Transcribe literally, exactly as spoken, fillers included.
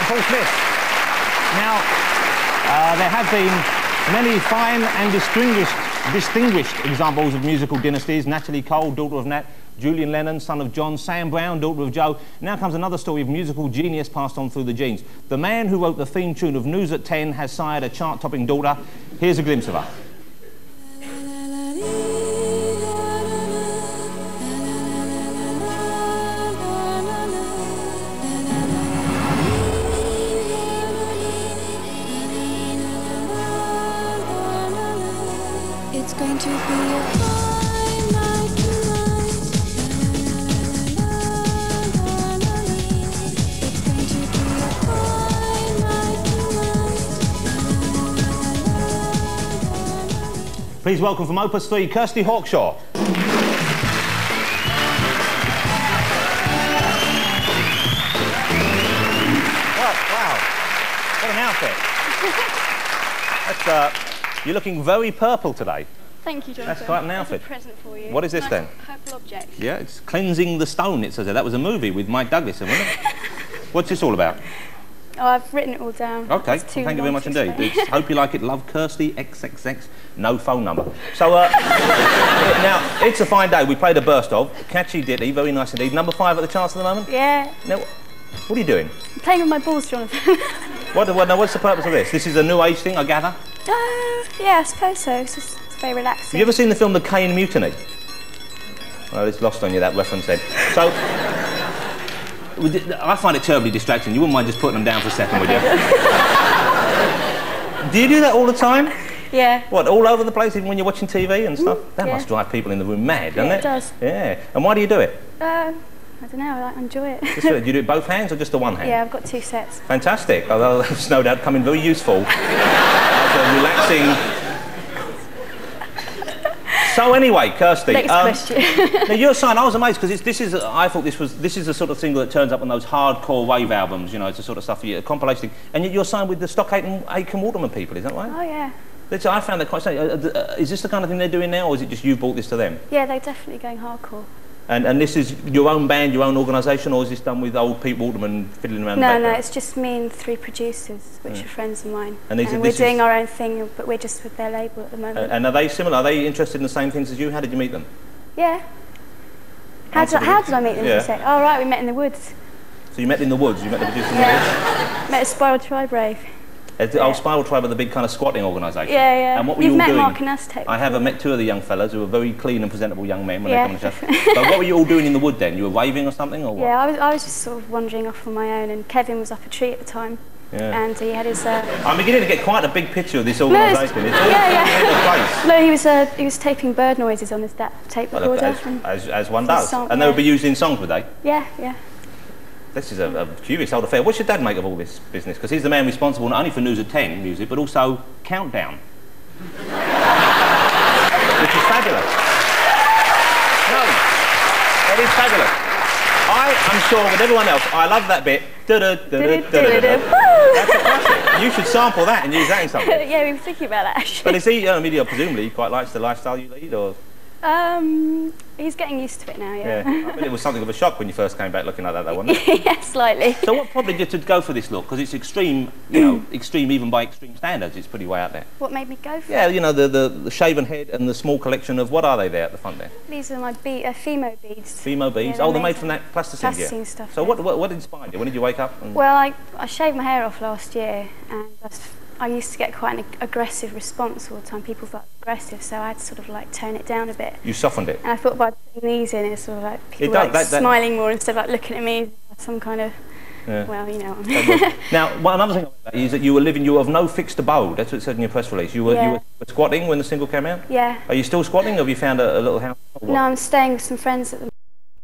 Paul Smith. Now, uh, there have been many fine and distinguished, distinguished examples of musical dynasties. Natalie Cole, daughter of Nat. Julian Lennon, son of John. Sam Brown, daughter of Joe. Now comes another story of musical genius passed on through the genes. The man who wrote the theme tune of News at ten has sired a chart-topping daughter. Here's a glimpse of her. It's going to be a fine night tonight. It's going to be a fine night tonight. Please welcome from Opus three, Kirsty Hawkshaw. Wow, wow. What an outfit. That's, uh, you're looking very purple today. Thank you, Jonathan. That's quite an outfit. That's a present for you. What is this nice then? Purple object. Yeah, it's Cleansing the Stone, it says there. That was a movie with Mike Douglas, wasn't it? What's this all about? Oh, I've written it all down. Okay, It's too thank you very long much to indeed. explain. It's, hope you like it. Love, Kirsty, X X X, no phone number. So, uh, now, it's a fine day. We played a burst of. Catchy ditty, very nice indeed. Number five at the charts at the moment? Yeah. Now, what are you doing? I'm playing with my balls, Jonathan. What, what, now, what's the purpose of this? This is a new age thing, I gather? Uh, yeah, I suppose so. It's just it's very relaxing. Have you ever seen the film The Caine Mutiny? Well, it's lost on you, that reference then. So, I find it terribly distracting. You wouldn't mind just putting them down for a second, would you? Do you do that all the time? Yeah. What, all over the place, even when you're watching T V and stuff? Mm, that yeah. must drive people in the room mad, doesn't Yeah, it? it does. Yeah. And why do you do it? Uh, I don't know. I like, enjoy it. Just, do you do it both hands or just the one hand? Yeah, I've got two sets. Fantastic. Although that's no doubt coming very useful. That's a relaxing. So anyway, Kirsty. Next um, question. Now your sign, I was amazed because this is. I thought this was this is the sort of single that turns up on those hardcore wave albums. You know, it's the sort of stuff you a compilation. And yet you're signed with the Stock Aitken, Aitken Waterman people, is that right? Oh yeah. That's, I found that quite strange. Uh, uh, is this the kind of thing they're doing now, or is it just you brought this to them? Yeah, they're definitely going hardcore. And and this is your own band, your own organisation, or is this done with old Pete Waterman fiddling around? No, the no, background? it's just me and three producers, which Yeah. are friends of mine. And these are- and we're this doing is- our own thing, but we're just with their label at the moment. Uh, and are they similar? Are they interested in the same things as you? How did you meet them? Yeah. How did, I, how did I meet them, Yeah. you say? Oh, right, we met in the woods. So you met in the woods, you met the producers in the woods? Yeah. Met a Spiral Tribe rave. At the Yeah. old Spiral Tribe are the big kind of squatting organisation. Yeah, yeah. And what were You've you all met doing? Mark and Aztec. I have. I met two of the young fellas who were very clean and presentable young men when Yeah, they come to the show. But what were you all doing in the wood then? You were raving or something, or what? Yeah, I was, I was just sort of wandering off on my own, and Kevin was up a tree at the time. Yeah. And he had his... Uh, I'm beginning to get quite a big picture of this No, it's- organisation. It's all yeah, yeah. all over the place. no, he was, uh, he was taping bird noises on his da tape Well, recorder. as, and- as, as one for does. song, And they yeah. would be used in songs, would they? Yeah, yeah. This is a, a curious old affair. What's your dad make of all this business? Because he's the man responsible not only for News at ten music, but also Countdown. Which is fabulous. No, it is fabulous. I am sure with everyone else, I love that bit. Du-du-du-du-du-du. That's a classic. You should sample that and use that in something. Yeah, we were thinking about that, actually. But is he, I mean, presumably, he quite likes the lifestyle you lead, or? Um, he's getting used to it now, yeah. Yeah. I mean, it was something of a shock when you first came back looking like that, though, wasn't it? Yeah, slightly. So what prompted you to go for this look? Because it's extreme, you know, extreme even by extreme standards. It's pretty way out there. What made me go for Yeah, it? you know, the, the, the shaven head and the small collection of, what are they there at the front there? These are my be uh, Fimo beads. Fimo beads? Yeah, oh, they're made made from that plasticine gear. Plasticine stuff. So yeah. what, what, what inspired you? When did you wake up? And Well, I, I shaved my hair off last year, and I, was, I used to get quite an ag aggressive response all the time. People thought aggressive, so I had to sort of like tone it down a bit. You softened it? And I thought by putting these in, it's sort of like people does, like that- that- smiling more instead of like looking at me as some kind of, Yeah. well, you know. Now, one another thing about you is that you were living, you were of no fixed abode. That's what it said in your press release. You were, Yeah. you were squatting when the single came out? Yeah. Are you still squatting, or have you found a, a little house? Or what? No, I'm staying with some friends at the